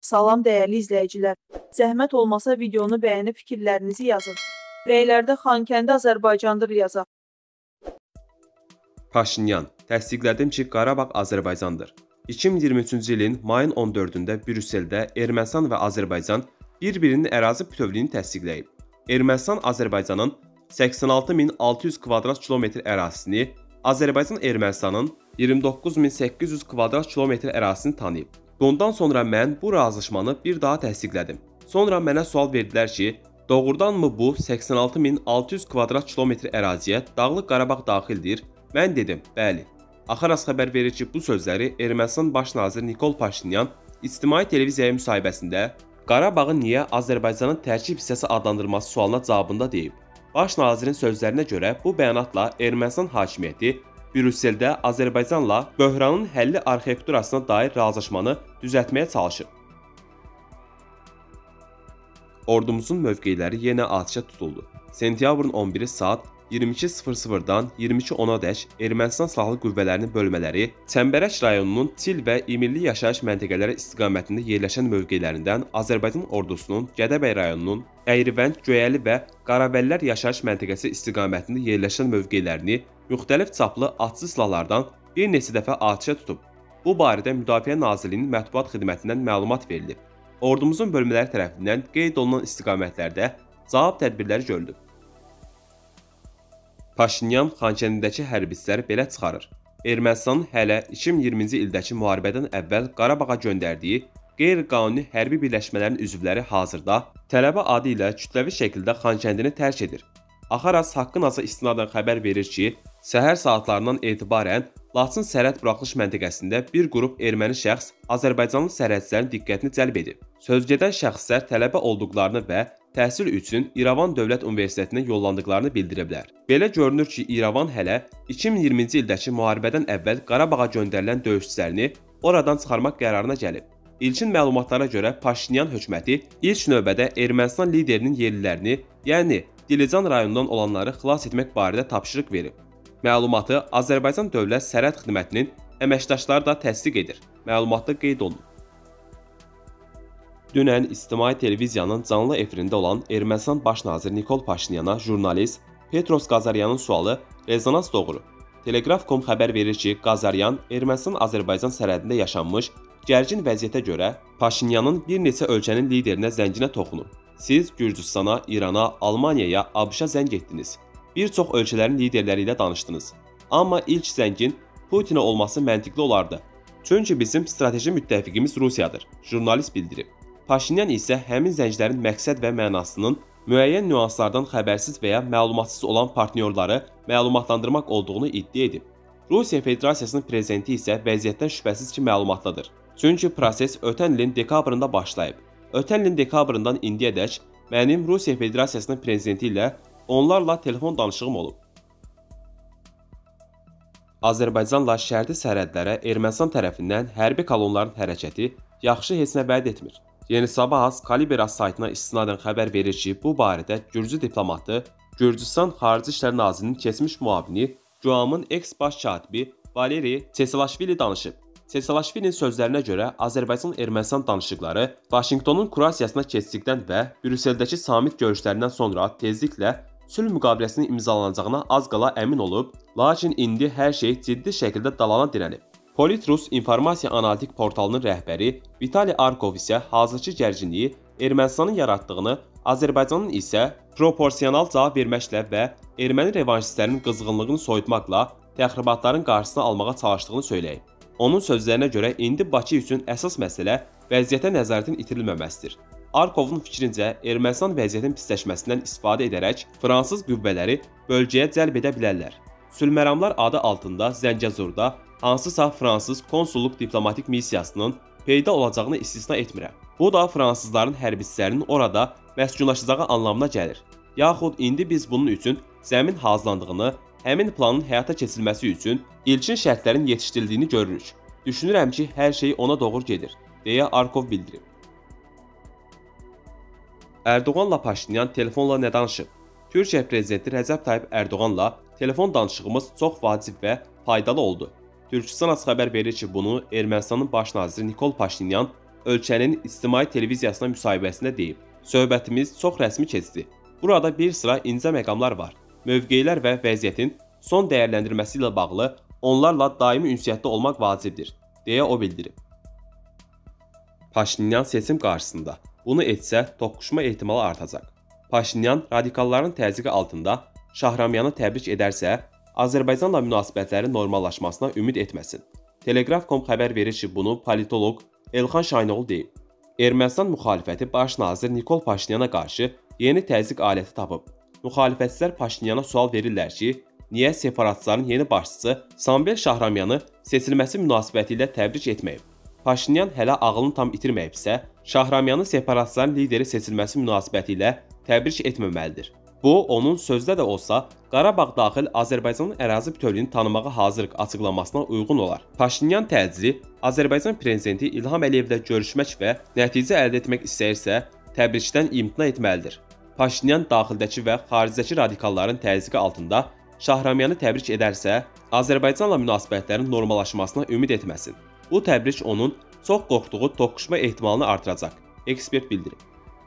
Salam dəyərli izləyicilər. Zəhmət olmasa videonu bəyənib fikirlərinizi yazın. Rəylərdə Xankəndi Azərbaycandır yazaq. Paşinyan, təsdiqlədim ki, Qarabağ Azərbaycandır. 2023-cü ilin mayın 14-də Brüsseldə Ermənistan və Azərbaycan bir-birinin ərazi bütövlüyünü təsdiqləyib. Ermənistan Azərbaycanın 86.600 kvadrat kilometr ərazisini, Azərbaycan Ermənistanın 29.800 kvadrat kilometr ərazisini tanıyıb. Bundan sonra mən bu razılaşmanı bir daha təsdiqlədim. Sonra mənə sual verdilər ki, doğrudanmı bu 86.600 kvadrat kilometr əraziyə Dağlıq Qarabağ daxildir? Mən dedim, bəli. Axaras xəbər verir ki, bu sözləri Ermənistan Baş naziri Nikol Paşinyan ictimai televiziyaya müsahibəsində Qarabağı niyə Azərbaycanın tərkib hissəsi adlandırılması sualına cavabında deyib. Baş nazirin sözlərinə görə bu bəyanatla Ermənistan hakimiyyəti Brüsseldə Azərbaycanla böhranın həlli arxitekturasına dair razılaşmanı düzəltməyə çalışır. Ordumuzun mövqeləri yenə atışa tutuldu. Sentyabrın 11-i saat 22:00-dan 22:10-adək Ermənistan Silahlı Qüvvələrinin bölmələri Çəmbərək rayonunun Til və İmirli yaşayış məntəqələri istiqamətində yerləşən mövqelərindən Azərbaycan ordusunun Gədəbəy rayonunun Əyrivənd, Göyəli və Qarabəllər yaşayış məntəqəsi istiqamətində yerləşən mövqelərini müxtəlif çaplı atçı silahlardan bir neçə dəfə atışa tutub. Bu barədə Müdafiə Nazirliyinin mətbuat xidmətindən məlumat verilib. Ordumuzun bölmələri tərəfindən qeyd olunan istiqamətlərdə cavab tədbirləri görülüb. Paşinyan Xankəndidəki hərbçiləri belə çıxarır. Ermənistanın hələ 2020-ci ildəki müharibədən əvvəl Qarabağa göndərdiyi qeyri-qanuni hərbi birləşmələrin üzvləri hazırda tələbə adı ilə kütləvi şəkildə Xankəndini tərk edir. Axaras haqqın aza istinadən xəbər verir ki, səhər saatlarından etibarən Laçın sərhəd buraxılış məntəqəsində bir qrup erməni şəxs Azərbaycanlı sərhədçilərin diqqətini cəlb edib. Sözgedən şəxslər tələbə olduqlarını və təhsil üçün İrəvan Dövlət Universitetinə yollandıqlarını bildiriblər. Belə görünür ki, İrəvan hələ 2020-ci ildəki müharibədən əvvəl Qarabağa göndərilən döyüşçülərini oradan çıxarmaq qərarına gəlib. İlkin məlumatlara görə Paşinyan hökuməti ilk növbədə Ermənistan liderinin yerlilərini, yəni Dilican rayonundan olanları xilas etmək barədə tapşırıq verib. Məlumatı Azərbaycan Dövlət Sərhəd Xidmətinin əməkdaşları da təsdiq edir. Məlumatda qeyd olunub. Dünən ictimai televiziyanın canlı efirində olan Ermənistan Baş naziri Nikol Paşinyana jurnalist Petros Qazaryanın sualı rezonans doğurub. Telegraf.com xəbər verir ki, Qazaryan Ermənistan-Azərbaycan sərhədində yaşanmış gərgin vəziyyətə görə Paşinyanın bir neçə ölkənin liderinə zənginə toxunub. Siz Gürcüstana, İrana, Almaniyaya, ABŞ-a zəng etdiniz. Bir çox ölkələrin liderləri ilə danışdınız. Amma ilk zəngin Putinə olması məntiqli olardı. Çünki bizim strateji müttəfiqimiz Rusiyadır, jurnalist bildirib. Paşinyan isə həmin zənglərin məqsəd və mənasının müəyyən nüanslardan xəbərsiz və ya məlumatsız olan partnyorları məlumatlandırmaq olduğunu iddia edib. Rusiya Federasiyasının prezidenti isə vəziyyətdən şübhəsiz ki, məlumatlıdır. Çünki proses ötən ilin dekabrında başlayıb. Ötən ilin dekabrından indiyədək mənim Rusiya Federasiyasının prezidenti ilə onlarla telefon danışığım olub. Azərbaycanla şərti sərhədlərə Ermənistan tərəfindən hərbi kolonların hərəkəti yaxşı heç nə vəd etmir. Yeni Sabahas Kaliberas saytına istinadən xəbər verir ki, bu barədə Gürcü diplomatı, Gürcüstan Xarici İşlər Nazirinin keçmiş müavini Guamın eks-baş katibi Valeri Çesalaşvili danışıb. Çesalaşvilinin sözlərinə görə Azərbaycan-Ermənistan danışıqları Vaşinqtonun kurasiyasına keçdikdən və Brüsseldəki samit görüşlərindən sonra tezliklə sülh müqaviləsinin imzalanacağına az qala əmin olub, lakin indi hər şey ciddi şəkildə dalana dirənib. Politrus informasiya analitik portalının rəhbəri Vitali Arkov isə hazırki gərginliyi Ermənistanın yaratdığını, Azərbaycanın isə proporsional cavab verməklə və erməni revanşistlərinin qızğınlığını soyutmaqla təxribatların qarşısını almağa çalışdığını söyləyib. Onun sözlərinə görə indi Bakı üçün əsas məsələ vəziyyətə nəzarətin itirilməməsidir. Arkovun fikrincə, Ermənistan vəziyyətin pisləşməsindən istifadə edərək fransız qüvvələri bölgəyə cəlb edə bilərlər. Sülhməramlar adı altında Zəngəzurda hansısa fransız konsulluq diplomatik missiyasının peyda olacağını istisna etmirəm. Bu da fransızların hərbiçilərinin orada məskunlaşacağı anlamına gəlir. Yaxud indi biz bunun üçün zəmin hazırlandığını, həmin planın həyata keçirilməsi üçün ilkin şərtlərin yetişdirildiyini görürük. Düşünürəm ki, hər şey ona doğru gedir, deyə Arkov bildirib. Erdoğanla Paşinyan telefonla nə danışıb? Türkiyə prezidenti Rəcəb Tayyip Erdoğanla telefon danışığımız çox vacib və faydalı oldu. Türkistan xəbər verir ki, bunu Ermənistanın baş naziri Nikol Paşinyan ölkənin ictimai televiziyasına müsahibəsində deyib: "Söhbətimiz çox rəsmi keçdi. Burada bir sıra incə məqamlar var. Mövqelər və vəziyyətin son dəyərləndirməsi ilə bağlı onlarla daimi ünsiyyətdə olmaq vacibdir", deyə o bildirib. Paşinyan seçim qarşısında bunu etsə toqquşma ehtimalı artacaq. Paşinyan radikalların təzyiqi altında Şahramyanı təbrik edərsə, Azərbaycanla münasibətlərin normallaşmasına ümid etməsin. Telegraf.com xəbər verir ki, bunu politoloq Elxan Şaynoğlu deyib. Ermənistan müxalifəti baş nazir Nikol Paşinyana qarşı yeni təzyiq aləti tapıb. Müxalifətçilər Paşinyana sual verirlər ki, niyə separatçıların yeni başçısı Samvel Şahramyanı seçilməsi münasibətilə təbrik etməyib? Paşinyan hələ ağlını tam itirməyibsə, Şahramyanı separatçıların lideri seçilməsi münasibətilə təbrik etməməlidir. Bu, onun sözdə də olsa, Qarabağ daxil Azərbaycanın ərazi bütövlüyünü tanımağa hazırıq açıqlamasına uyğun olar. Paşinyan təcili Azərbaycan prezidenti İlham Əliyevlə görüşmək və nəticə əldə etmək istəyirsə, təbrikdən imtina etməlidir. Paşinyan daxildəki və xaricdəki radikalların təzyiqi altında Şahramyanı təbrik edərsə, Azərbaycanla münasibətlərin normallaşmasına ümid etməsin. Bu təbrik onun çox qorxduğu toqquşma ehtimalını artıracaq, ekspert bildirib.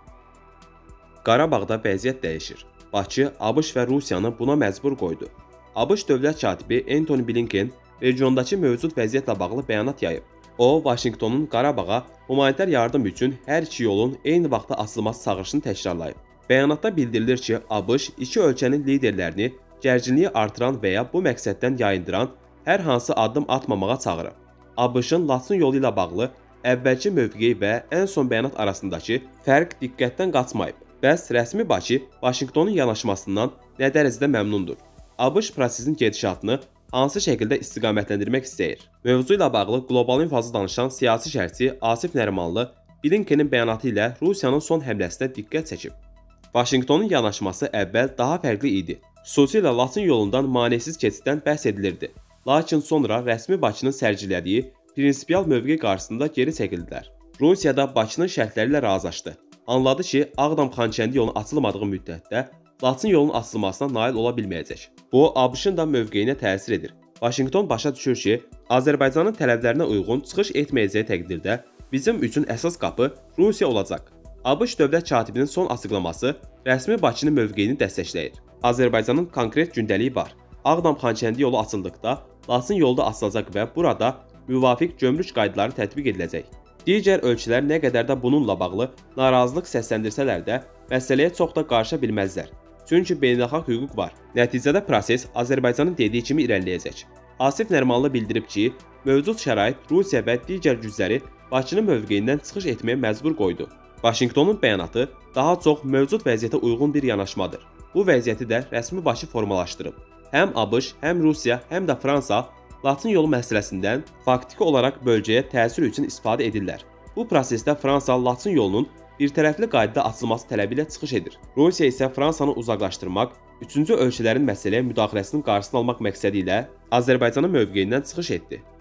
Qarabağda vəziyyət dəyişir. Bakı, ABŞ və Rusiyanı buna məcbur qoydu. ABŞ dövlət katibi Antony Blinken regiondakı mövcud vəziyyətlə bağlı bəyanat yayıb. O, Vaşinqtonun Qarabağa humanitar yardım üçün hər iki yolun eyni vaxtda açılması çağırışını təkrarlayıb. Bəyanatda bildirilir ki, ABŞ iki ölkənin liderlərini gərginliyi artıran və ya bu məqsəddən yayındıran hər hansı addım atmamağa çağırıb. ABŞ-ın Laçın yolu ilə bağlı əvvəlki mövqeyi və ən son bəyanat arasındakı fərq diqqətdən qaçmayıb. Bəs rəsmi Bakı Vaşinqtonun yanaşmasından nə dərəcədə məmnundur? ABŞ prosesin gedişatını hansı şəkildə istiqamətləndirmək istəyir? Mövzu ilə bağlı Qlobal İnfoza danışan siyasi şərhçi Asif Nərimanlı Blinkenin bəyanatı ilə Rusiyanın son həmləsinə diqqət çəkib. Vaşinqtonun yanaşması əvvəl daha fərqli idi. Xüsusilə Laçın yolundan manesiz keçiddən bəhs edilirdi. Lakin sonra rəsmi Bakının sərgilədiyi prinsipial mövqe qarşısında geri çəkildilər. Rusiya da Bakının şərtləri ilə razılaşdı. Anladı ki, Ağdam-Xankəndi yolunun açılmadığı müddətdə Laçın yolunun açılmasına nail ola bilməyəcək. Bu, ABŞ-ın da mövqeyinə təsir edir. Vaşinqton başa düşür ki, Azərbaycanın tələblərinə uyğun çıxış etməyəcəyi təqdirdə bizim üçün əsas qapı Rusiya olacaq. ABŞ dövlət katibinin son açıqlaması rəsmi Bakının mövqeyini dəstəkləyir. Azərbaycanın konkret gündəliyi var. Ağdam-Xankəndi yolu açıldıqda Laçın yolu da açılacaq və burada müvafiq gömrük qaydaları tətbiq ediləcək. Digər ölkələr nə qədər də bununla bağlı narazılıq səsləndirsələr də, məsələyə çox da qarışa bilməzlər. Çünki beynəlxalq hüquq var. Nəticədə proses Azərbaycanın dediyi kimi irəliləyəcək. Asif Nərimanlı bildirib ki, mövcud şərait Rusiya və digər gücləri Bakının mövqeyindən çıxış etməyə məcbur qoydu. Vaşinqtonun bəyanatı daha çox mövcud vəziyyətə uyğun bir yanaşmadır. Bu vəziyyəti də rəsmi Bakı formalaşdırıb. Həm ABŞ, həm Rusiya, həm də Fransa Laçın yolu məsələsindən faktiki olaraq bölgəyə təsir üçün istifadə edirlər. Bu prosesdə Fransa Laçın yolunun birtərəfli qaydada açılması tələbi ilə çıxış edir. Rusiya isə Fransanı uzaqlaşdırmaq, üçüncü ölkələrin məsələyə müdaxiləsinin qarşısını almaq məqsədi ilə Azərbaycanın mövqeyindən çıxış etdi.